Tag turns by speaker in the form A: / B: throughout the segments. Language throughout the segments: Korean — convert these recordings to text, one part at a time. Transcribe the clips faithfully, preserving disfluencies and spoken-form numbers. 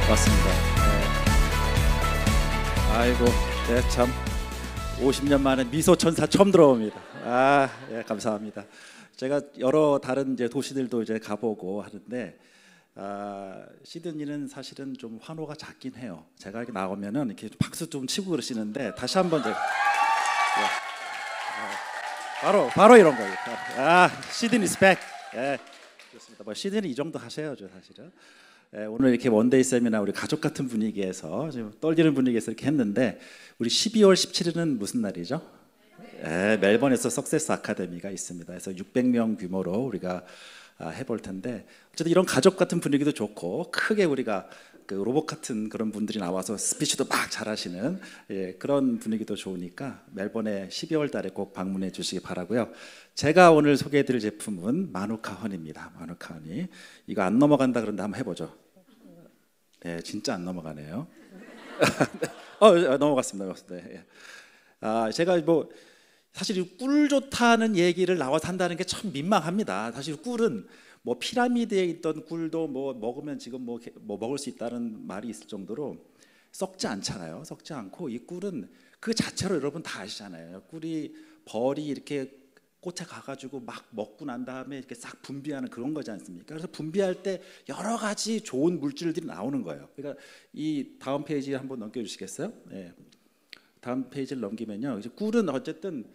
A: 맞습니다. 네. 아이고, 네, 참 오십 년 만에 미소 천사 처음 들어옵니다. 아, 예, 감사합니다. 제가 여러 다른 이제 도시들도 이제 가보고 하는데, 아, 시드니는 사실은 좀 환호가 작긴 해요. 제가 이렇게 나오면은 이렇게 박수 좀 치고 그러시는데 다시 한번 제가 예, 아, 바로 바로 이런 거예요. 아, 시드니 스펙. 예, 좋습니다. 뭐 시드니 이 정도 하셔야죠, 사실은. 예, 오늘 이렇게 원데이 세미나 우리 가족 같은 분위기에서 좀 떨리는 분위기에서 이렇게 했는데, 우리 십이월 십칠일은 무슨 날이죠? 예, 멜번에서 석세스 아카데미가 있습니다. 그래서 육백 명 규모로 우리가 아, 해볼 텐데, 어쨌든 이런 가족 같은 분위기도 좋고, 크게 우리가 그 로봇 같은 그런 분들이 나와서 스피치도 막 잘하시는, 예, 그런 분위기도 좋으니까 멜번에 십이월 달에 꼭 방문해 주시기 바라고요. 제가 오늘 소개해드릴 제품은 마누카 허니입니다. 마누카 허니. 이거 안 넘어간다 그런데 한번 해보죠. 네, 진짜 안 넘어가네요. 어, 넘어갔습니다. 넘어갔습니다. 예. 아, 제가 뭐 사실 꿀 좋다는 얘기를 나와서 한다는 게 참 민망합니다. 사실 꿀은 뭐 피라미드에 있던 꿀도 뭐 먹으면 지금 뭐, 뭐 먹을 수 있다는 말이 있을 정도로 썩지 않잖아요. 썩지 않고, 이 꿀은 그 자체로 여러분 다 아시잖아요. 꿀이 벌이 이렇게 꽃에 가가지고 막 먹고 난 다음에 이렇게 싹 분비하는 그런 거지 않습니까? 그래서 분비할 때 여러 가지 좋은 물질들이 나오는 거예요. 그러니까 이 다음 페이지 한번 넘겨주시겠어요? 네. 다음 페이지를 넘기면요, 이제 꿀은 어쨌든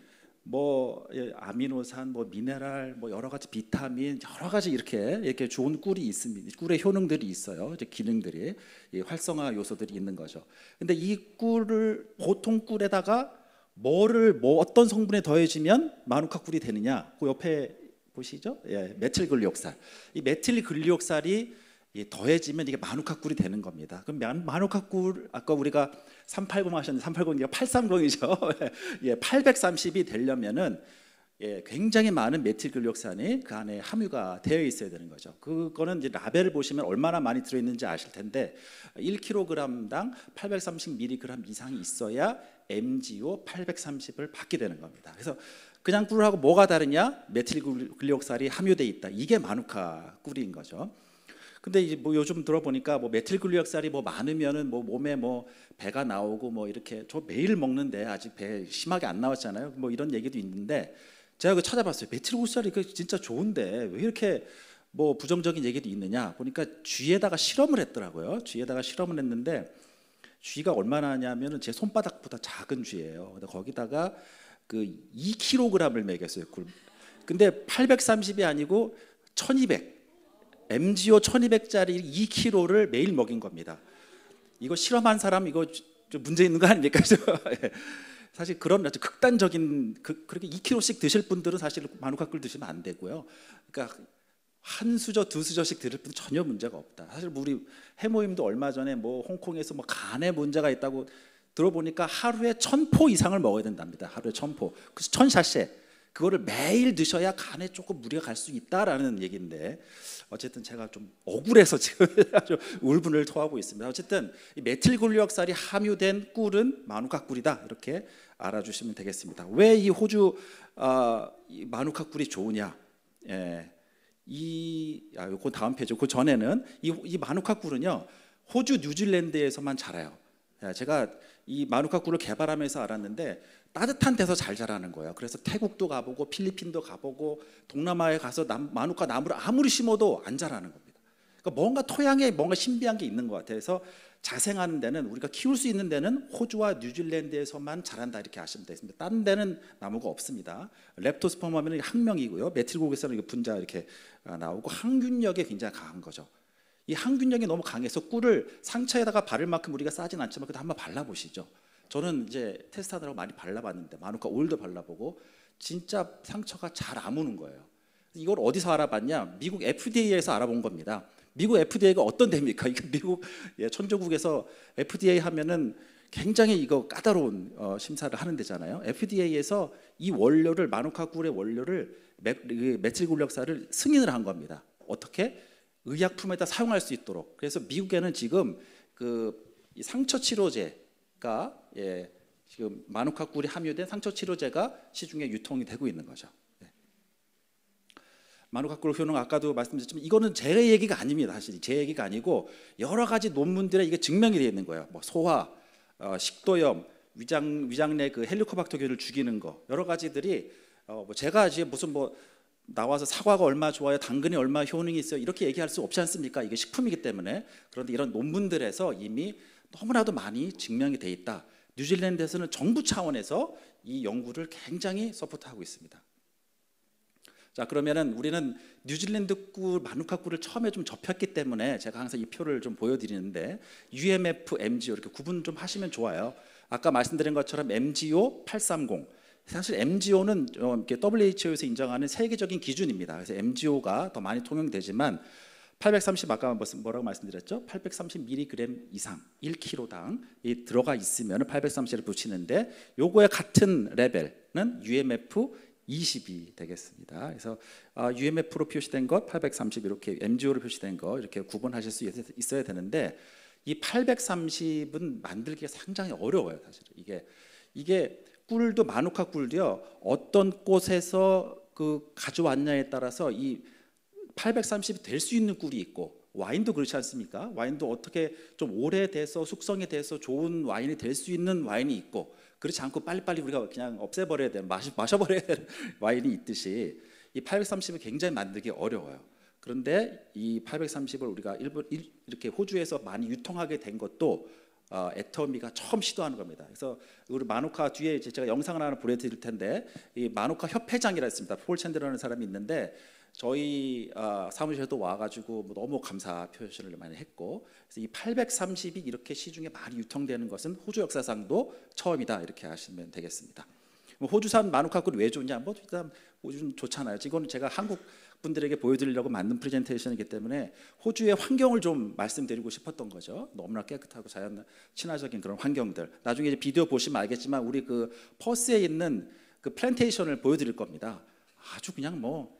A: 뭐 아미노산, 뭐 미네랄, 뭐 여러 가지 비타민, 여러 가지 이렇게 이렇게 좋은 꿀이 있습니다. 꿀의 효능들이 있어요. 이제 기능들이, 이 활성화 요소들이 있는 거죠. 근데 이 꿀을, 보통 꿀에다가 뭐를 뭐 어떤 성분에 더해지면 마누카 꿀이 되느냐? 그 옆에 보시죠? 예, 메틸글리옥살. 이 메틸글리옥살이 더해지면 이게 마누카 꿀이 되는 겁니다. 그럼 마누카 꿀, 아까 우리가 삼백팔십 하셨는데 삼백팔십이 팔백삼십이죠. 예, 팔백삼십이 되려면은 예, 굉장히 많은 메틸글리옥산이 그 안에 함유가 되어 있어야 되는 거죠. 그거는 이제 라벨을 보시면 얼마나 많이 들어있는지 아실 텐데, 일 킬로그램당 팔백삼십 밀리그램 이상이 있어야 엠지오 팔백삼십을 받게 되는 겁니다. 그래서 그냥 꿀하고 뭐가 다르냐? 메틸글리옥살이 함유되어 있다. 이게 마누카 꿀인 거죠. 근데 이제 뭐 요즘 들어보니까 뭐 메틸글리옥살이 뭐 많으면은 뭐 몸에 뭐 배가 나오고 뭐 이렇게, 저 매일 먹는데 아직 배 심하게 안 나왔잖아요. 뭐 이런 얘기도 있는데, 제가 그 찾아봤어요. 메틸글리옥살이 그 진짜 좋은데 왜 이렇게 뭐 부정적인 얘기도 있느냐 보니까 쥐에다가 실험을 했더라고요. 쥐에다가 실험을 했는데, 쥐가 얼마나 하냐면은 제 손바닥보다 작은 쥐예요. 근데 거기다가 그 이 킬로그램을 먹였어요. 근데 팔백삼십이 아니고 천이백, 엠지오 천이백짜리 이 킬로그램을 매일 먹인 겁니다. 이거 실험한 사람 이거 좀 문제 있는 거 아닙니까? 사실 그런 아주 극단적인, 그, 그렇게 이 킬로그램씩 드실 분들은 사실 마누카 꿀 드시면 안 되고요. 그러니까 한 수저 두 수저씩 드실 분은 전혀 문제가 없다. 사실 우리 해모임도 얼마 전에 뭐 홍콩에서 뭐 간에 문제가 있다고 들어보니까 하루에 천 포 이상을 먹어야 된답니다. 하루에 천 포. 그래서 천 샷세. 그거를 매일 드셔야 간에 조금 무리가 갈 수 있다라는 얘기인데, 어쨌든 제가 좀 억울해서 지금 아주 울분을 토하고 있습니다. 어쨌든 이 메틸글리옥살이 함유된 꿀은 마누카 꿀이다, 이렇게 알아주시면 되겠습니다. 왜 이 호주 어, 이 마누카 꿀이 좋으냐? 예, 이 아, 요거 다음 페이지. 그 전에는 이, 이 마누카 꿀은요, 호주, 뉴질랜드에서만 자라요. 예, 제가 이 마누카 꿀을 개발하면서 알았는데, 따뜻한 데서 잘 자라는 거예요. 그래서 태국도 가보고 필리핀도 가보고 동남아에 가서 남, 마누카 나무를 아무리 심어도 안 자라는 겁니다. 그러니까 뭔가 토양에 뭔가 신비한 게 있는 것 같아요. 그래서 자생하는 데는, 우리가 키울 수 있는 데는 호주와 뉴질랜드에서만 자란다, 이렇게 아시면 되겠습니다. 다른 데는 나무가 없습니다. 렙토스퍼럼 하면 항명이고요, 메틸글리옥살은 분자 이렇게 나오고, 항균력이 굉장히 강한 거죠. 이 항균력이 너무 강해서 꿀을 상처에다가 바를 만큼 우리가 싸진 않지만 그래도 한번 발라보시죠. 저는 이제 테스트하느라고 많이 발라봤는데, 마누카 오일도 발라보고 진짜 상처가 잘 아무는 거예요. 이걸 어디서 알아봤냐? 미국 에프디에이에서 알아본 겁니다. 미국 에프디에이가 어떤 데입니까? 이게 미국 예, 천조국에서 에프디에이 하면은 굉장히 이거 까다로운 어, 심사를 하는 데잖아요. 에프디에이에서 이 원료를, 마누카 꿀의 원료를 메, 메틸글리옥살을 승인을 한 겁니다. 어떻게? 의약품에다 사용할 수 있도록. 그래서 미국에는 지금 그 이 상처 치료제가, 예, 지금 마누카 꿀이 함유된 상처 치료제가 시중에 유통이 되고 있는 거죠. 네. 마누카꿀 효능 아까도 말씀드렸지만 이거는 제 얘기가 아닙니다. 사실 제 얘기가 아니고 여러 가지 논문들에 이게 증명이 되어 있는 거예요. 뭐 소화, 어, 식도염, 위장 위장 내 그 헬리코박터균을 죽이는 거 여러 가지들이 어, 뭐 제가 이제 무슨 뭐 나와서 사과가 얼마 좋아요, 당근이 얼마 효능이 있어요 이렇게 얘기할 수 없지 않습니까? 이게 식품이기 때문에. 그런데 이런 논문들에서 이미 너무나도 많이 증명이 돼 있다. 뉴질랜드에서는 정부 차원에서 이 연구를 굉장히 서포트하고 있습니다. 자, 그러면은 우리는 뉴질랜드 꿀, 마누카 꿀을 처음에 좀 접했기 때문에 제가 항상 이 표를 좀 보여드리는데 유엠에프, 엠지오 이렇게 구분 좀 하시면 좋아요. 아까 말씀드린 것처럼 엠지오 팔백삼십, 사실 엠지오는 더블유에이치오에서 인정하는 세계적인 기준입니다. 그래서 엠지오가 더 많이 통용되지만 팔백삼십 아까 뭐라고 말씀드렸죠? 팔백삼십 밀리그램 이상 일 킬로그램당 이 들어가 있으면 팔백삼십을 붙이는데 요거에 같은 레벨은 유엠에프 이십이 되겠습니다. 그래서 유엠에프로 표시된 것 팔백삼십 이렇게 엠지오로 표시된 거 이렇게 구분하실 수 있어야 되는데 이 팔백삼십은 만들기가 상당히 어려워요. 사실 이게 이게 꿀도 마누카 꿀도요 어떤 곳에서 그 가져왔냐에 따라서 이 팔백삼십이 될 수 있는 꿀이 있고 와인도 그렇지 않습니까? 와인도 어떻게 좀 오래돼서 숙성이 돼서 좋은 와인이 될 수 있는 와인이 있고 그렇지 않고 빨리빨리 우리가 그냥 없애버려야 되는 마시, 마셔버려야 되는 와인이 있듯이 이 팔백삼십은 굉장히 만들기 어려워요. 그런데 이 팔백삼십을 우리가 일부 이렇게 호주에서 많이 유통하게 된 것도 어, 애터미가 처음 시도하는 겁니다. 그래서 우리 마누카 뒤에 제가 영상을 하나 보내드릴 텐데 이 마누카 협회장이라 있습니다. 폴 챈들라는 사람이 있는데 저희 어, 사무실에도 와가지고 뭐 너무 감사 표시를 많이 했고 그래서 이 팔백삼십이 이렇게 시중에 많이 유통되는 것은 호주 역사상도 처음이다 이렇게 하시면 되겠습니다. 호주산 마누카 꿀이 왜 좋냐? 뭐 일단 호주는 좋잖아요. 이거는 제가 한국 분들에게 보여드리려고 만든 프레젠테이션이기 때문에 호주의 환경을 좀 말씀드리고 싶었던 거죠. 너무나 깨끗하고 자연 친화적인 그런 환경들. 나중에 이제 비디오 보시면 알겠지만 우리 그 퍼스에 있는 그 플랜테이션을 보여드릴 겁니다. 아주 그냥 뭐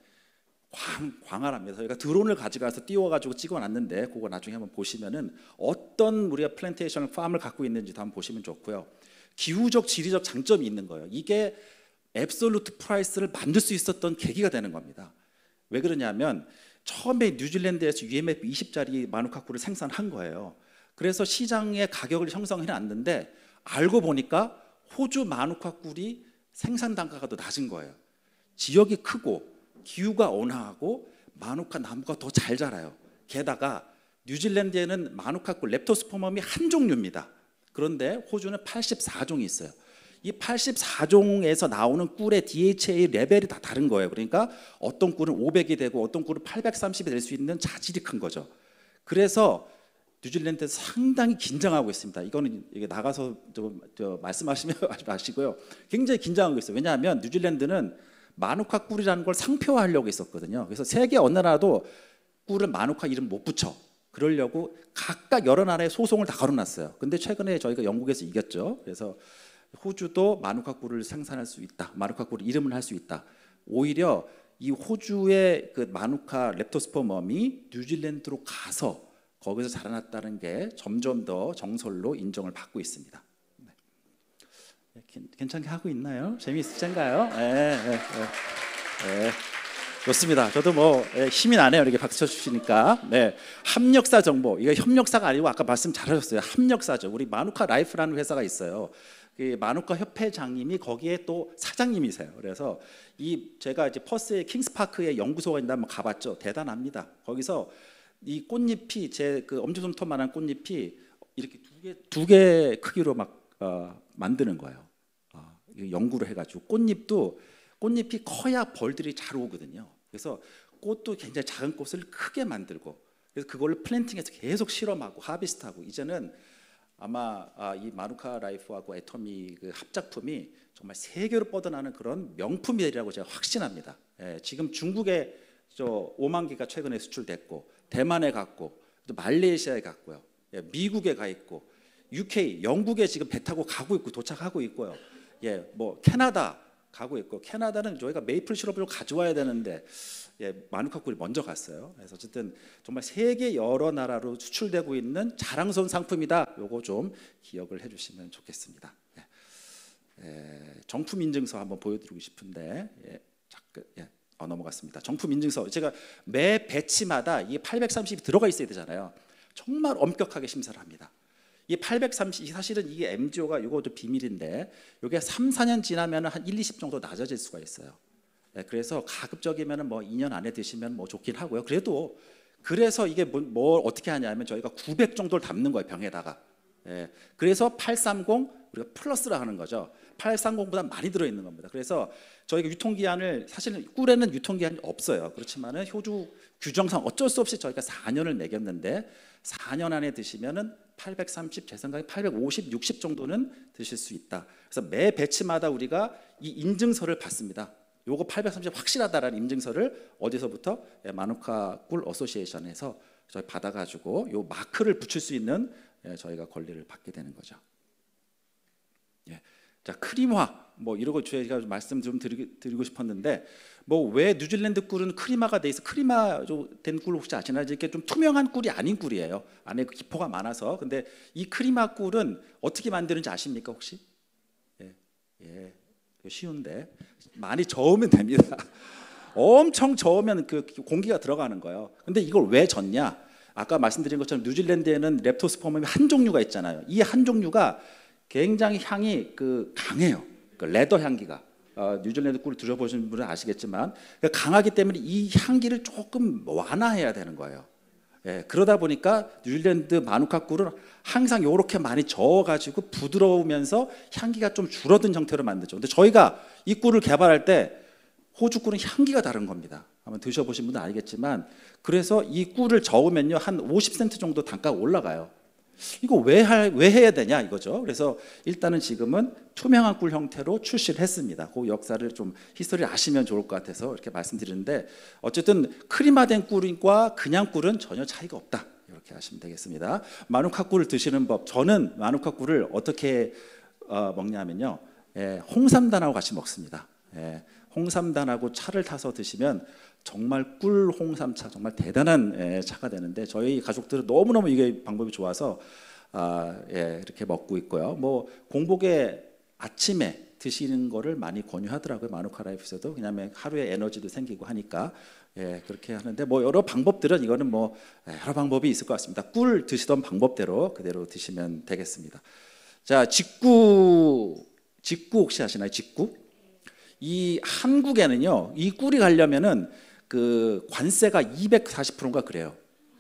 A: 광, 광활합니다. 저희가 드론을 가져가서 띄워가지고 찍어놨는데 그거 나중에 한번 보시면은 어떤 우리가 플랜테이션 팜을 갖고 있는지도 한번 보시면 좋고요. 기후적, 지리적 장점이 있는 거예요. 이게 앱솔루트 프라이스를 만들 수 있었던 계기가 되는 겁니다. 왜 그러냐면 처음에 뉴질랜드에서 유엠에프 이십짜리 마누카 꿀을 생산한 거예요. 그래서 시장의 가격을 형성해 놨는데 알고 보니까 호주 마누카 꿀이 생산 단가가 더 낮은 거예요. 지역이 크고 기후가 온화하고 마누카 나무가 더 잘 자라요. 게다가 뉴질랜드에는 마누카 꿀 렙토스포멈이 한 종류입니다. 그런데 호주는 팔십사 종이 있어요. 이 팔십사 종에서 나오는 꿀의 디에이치에이 레벨이 다 다른 거예요. 그러니까 어떤 꿀은 오백이 되고 어떤 꿀은 팔백삼십이 될 수 있는 자질이 큰 거죠. 그래서 뉴질랜드에서 상당히 긴장하고 있습니다. 이거는 이게 나가서 좀 말씀하시면 마시고요. 굉장히 긴장하고 있어요. 왜냐하면 뉴질랜드는 마누카 꿀이라는 걸 상표화하려고 했었거든요. 그래서 세계 어느 나라도 꿀을 마누카 이름 못 붙여. 그러려고 각각 여러 나라에 소송을 다 걸어놨어요. 근데 최근에 저희가 영국에서 이겼죠. 그래서 호주도 마누카 꿀을 생산할 수 있다. 마누카 꿀 이름을 할 수 있다. 오히려 이 호주의 그 마누카 렙토스포멈이 뉴질랜드로 가서 거기서 자라났다는 게 점점 더 정설로 인정을 받고 있습니다. 네. 괜찮게 하고 있나요? 재미있으신가요? 네, 네, 네. 네. 좋습니다. 저도 뭐 힘이 나네요. 이렇게 박수 쳐주시니까. 네, 합력사 정보. 이거 협력사가 아니고 아까 말씀 잘하셨어요. 합력사죠. 우리 마누카 라이프라는 회사가 있어요. 그 마누카 협회장님이 거기에 또 사장님이세요. 그래서 이 제가 이제 퍼스의 킹스파크에 연구소가 있는데 한번 가봤죠. 대단합니다. 거기서 이 꽃잎이 제 그 엄지손톱만한 꽃잎이 이렇게 두 개 두 개 크기로 막 어, 만드는 거예요. 어, 연구를 해가지고 꽃잎도 꽃잎이 커야 벌들이 잘 오거든요. 그래서 꽃도 굉장히 작은 꽃을 크게 만들고 그래서 그걸 플랜팅해서 계속 실험하고 하비스트하고 이제는 아마 아, 이 마누카 라이프하고 애터미 그 합작품이 정말 세계로 뻗어나는 그런 명품이 되리라고 제가 확신합니다. 예, 지금 중국에 저 오만 개가 최근에 수출됐고 대만에 갔고 또 말레이시아에 갔고요. 예, 미국에 가 있고 유케이 영국에 지금 배 타고 가고 있고 도착하고 있고요. 예, 뭐 캐나다 가고 있고 캐나다는 저희가 메이플 시럽을 가져와야 되는데 예, 마누카 꿀이 먼저 갔어요. 그래서 어쨌든 정말 세계 여러 나라로 수출되고 있는 자랑스러운 상품이다. 요거 좀 기억을 해주시면 좋겠습니다. 예, 예, 정품 인증서 한번 보여드리고 싶은데 예, 잠깐, 예, 어, 넘어갔습니다. 정품 인증서 제가 매 배치마다 이게 팔백삼십이 들어가 있어야 되잖아요. 정말 엄격하게 심사를 합니다. 이 팔백삼십 사실은 이게 엠지오가 이것도 비밀인데 이게 삼, 사 년 지나면 한 일, 이십 정도 낮아질 수가 있어요. 네, 그래서 가급적이면 뭐 이 년 안에 드시면 뭐 좋긴 하고요. 그래도 그래서 이게 뭐, 뭐 어떻게 하냐면 저희가 구백 정도를 담는 거예요, 병에다가. 예, 그래서 팔백삼십 우리가 플러스라 하는 거죠. 팔백삼십보다 많이 들어있는 겁니다. 그래서 저희가 유통기한을 사실은 꿀에는 유통기한이 없어요. 그렇지만은 효주 규정상 어쩔 수 없이 저희가 사 년을 매겼는데 사 년 안에 드시면은 팔백삼십, 제 생각에 팔백오십, 육십 정도는 드실 수 있다. 그래서 매 배치마다 우리가 이 인증서를 받습니다. 요거 팔백삼십 확실하다라는 인증서를 어디서부터? 예, 마누카 꿀 어소시에이션에서 저희 받아가지고 요 마크를 붙일 수 있는 예, 저희가 권리를 받게 되는 거죠. 예. 자, 크림화 뭐 이러고 저희가 말씀 좀 드리고, 드리고 싶었는데 뭐 왜 뉴질랜드 꿀은 크림화가 돼 있어? 크림화 된 꿀 혹시 아시나요? 이렇게 좀 투명한 꿀이 아닌 꿀이에요. 안에 기포가 많아서. 근데 이 크림화 꿀은 어떻게 만드는지 아십니까 혹시? 예, 예, 쉬운데 많이 저으면 됩니다. 엄청 저으면 그 공기가 들어가는 거예요. 근데 이걸 왜 젓냐? 아까 말씀드린 것처럼 뉴질랜드에는 렙토스포멈이 한 종류가 있잖아요. 이 한 종류가 굉장히 향이 그 강해요. 그 레더 향기가. 어, 뉴질랜드 꿀을 드셔보신 분은 아시겠지만 강하기 때문에 이 향기를 조금 완화해야 되는 거예요. 예, 그러다 보니까 뉴질랜드 마누카 꿀은 항상 이렇게 많이 저어가지고 부드러우면서 향기가 좀 줄어든 형태로 만들죠. 근데 저희가 이 꿀을 개발할 때 호주 꿀은 향기가 다른 겁니다. 한번 드셔보신 분은 알겠지만 그래서 이 꿀을 저으면요 한 오십 센트 정도 단가가 올라가요. 이거 왜, 할, 왜 해야 되냐 이거죠. 그래서 일단은 지금은 투명한 꿀 형태로 출시를 했습니다. 그 역사를 좀 히스토리를 아시면 좋을 것 같아서 이렇게 말씀드리는데 어쨌든 크림화된 꿀과 그냥 꿀은 전혀 차이가 없다. 이렇게 하시면 되겠습니다. 마누카 꿀을 드시는 법, 저는 마누카 꿀을 어떻게 어, 먹냐면요 예, 홍삼단하고 같이 먹습니다. 예, 홍삼단하고 차를 타서 드시면 정말 꿀 홍삼차 정말 대단한 예, 차가 되는데 저희 가족들은 너무너무 이게 방법이 좋아서 아, 예, 이렇게 먹고 있고요. 뭐 공복에 아침에 드시는 거를 많이 권유하더라고요. 마누카 라이프에서도. 왜냐하면 하루에 에너지도 생기고 하니까 예, 그렇게 하는데 뭐 여러 방법들은 이거는 뭐 여러 방법이 있을 것 같습니다. 꿀 드시던 방법대로 그대로 드시면 되겠습니다. 자, 직구 직구 혹시 아시나요? 직구? 이 한국에는요 이 꿀이 가려면은 그 관세가 이백사십 퍼센트인가 그래요.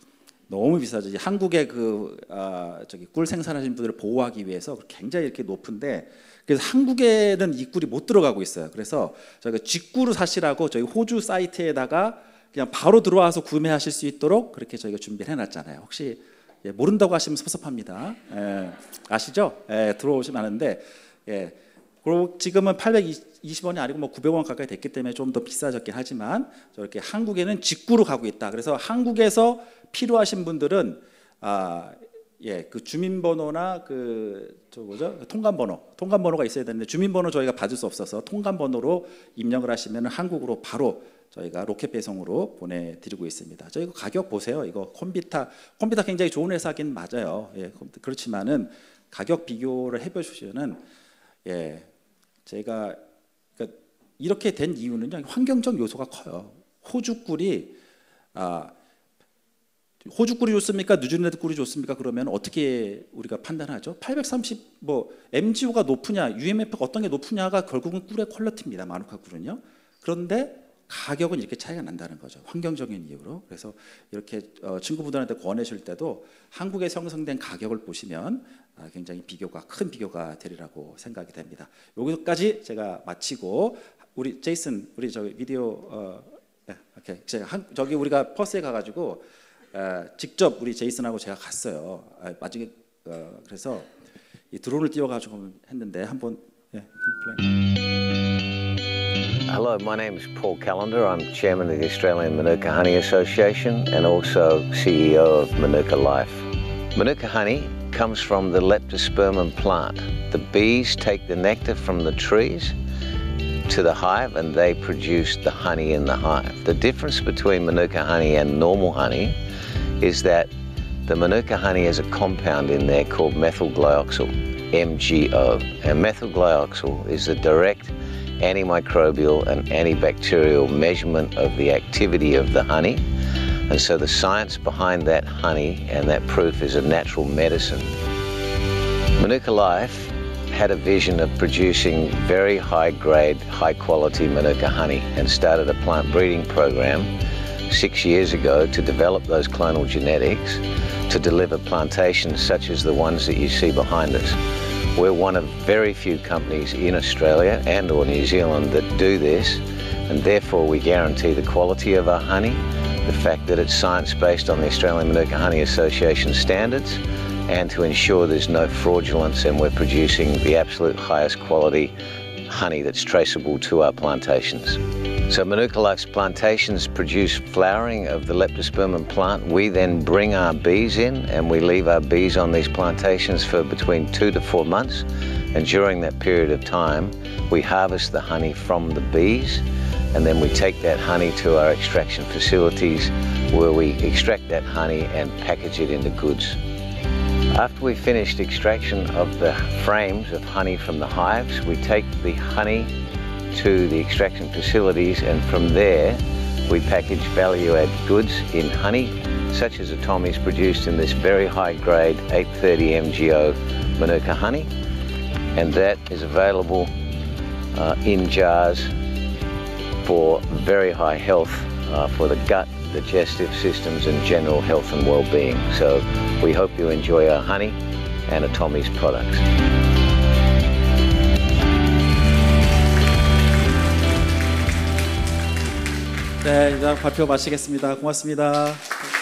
A: 너무 비싸죠. 한국의 그 아, 저기 꿀 생산하시는 분들을 보호하기 위해서 굉장히 이렇게 높은데 그래서 한국에는 이 꿀이 못 들어가고 있어요. 그래서 저희가 직구로 사시라고 저희 호주 사이트에다가 그냥 바로 들어와서 구매하실 수 있도록 그렇게 저희가 준비를 해놨잖아요. 혹시 예, 모른다고 하시면 섭섭합니다. 예, 아시죠? 예, 들어오시면 아는데 예. 그리고 지금은 팔백이십 원이 아니고 뭐 구백 원 가까이 됐기 때문에 좀 더 비싸졌긴 하지만 저렇게 한국에는 직구로 가고 있다. 그래서 한국에서 필요하신 분들은 아, 예, 그 주민번호나 그 저 뭐죠? 통관번호, 통관번호가 있어야 되는데 주민번호 저희가 받을 수 없어서 통관번호로 입력을 하시면 한국으로 바로 저희가 로켓 배송으로 보내드리고 있습니다. 저희 이거 가격 보세요. 이거 콤비타, 콤비타 굉장히 좋은 회사긴 맞아요. 예, 그렇지만은 가격 비교를 해보시면은 예, 제가 그러니까 이렇게 된 이유는요 환경적 요소가 커요. 호주 꿀이 아, 호주 꿀이 좋습니까? 뉴질랜드 꿀이 좋습니까? 그러면 어떻게 우리가 판단하죠? 팔백삼십 뭐 엠지오가 높으냐, 유엠에프가 어떤 게 높으냐가 결국은 꿀의 퀄리티입니다. 마누카 꿀은요. 그런데 가격은 이렇게 차이가 난다는 거죠. 환경적인 이유로. 그래서 이렇게 어, 친구분들한테 권해줄 때도 한국에 형성된 가격을 보시면 아, 굉장히 비교가 큰 비교가 되리라고 생각이 됩니다. 여기까지 제가 마치고 우리 제이슨 우리 저기 비디오 어, 네, 오케이. 제가 한, 저기 우리가 퍼스에 가가지고 어, 직접 우리 제이슨하고 제가 갔어요. 아, 나중에 어, 그래서 이 드론을 띄워가지고 했는데 한번 예,
B: Hello, my name is Paul Callender. I'm chairman of the Australian Manuka Honey Association and also C E O of Manuka Life. Manuka honey comes from the leptospermum plant. The bees take the nectar from the trees to the hive and they produce the honey in the hive. The difference between Manuka honey and normal honey is that the Manuka honey has a compound in there called methyl glyoxal, M G O. And methyl glyoxal is the direct antimicrobial and antibacterial measurement of the activity of the honey. And so the science behind that honey and that proof is a natural medicine. Manuka Life had a vision of producing very high-grade, high-quality Manuka honey and started a plant breeding program six years ago to develop those clonal genetics to deliver plantations such as the ones that you see behind us. We're one of very few companies in Australia and or New Zealand that do this, and therefore we guarantee the quality of our honey, the fact that it's science-based on the Australian Manuka Honey Association standards, and to ensure there's no fraudulence and we're producing the absolute highest quality honey that's traceable to our plantations. So Manuka Life's plantations produce flowering of the Leptospermum plant. We then bring our bees in and we leave our bees on these plantations for between two to four months. And during that period of time, we harvest the honey from the bees, and then we take that honey to our extraction facilities where we extract that honey and package it into goods. After we finished extraction of the frames of honey from the hives, we take the honey to the extraction facilities, and from there we package value-add goods in honey, such as a Tommy's produced in this very high-grade eight thirty M G O Manuka honey, and that is available uh, in jars for very high health uh, for the gut, digestive systems and general health and well-being. So we hope you enjoy our honey and a Tommy's products.
A: 네, 이상 발표 마치겠습니다. 고맙습니다.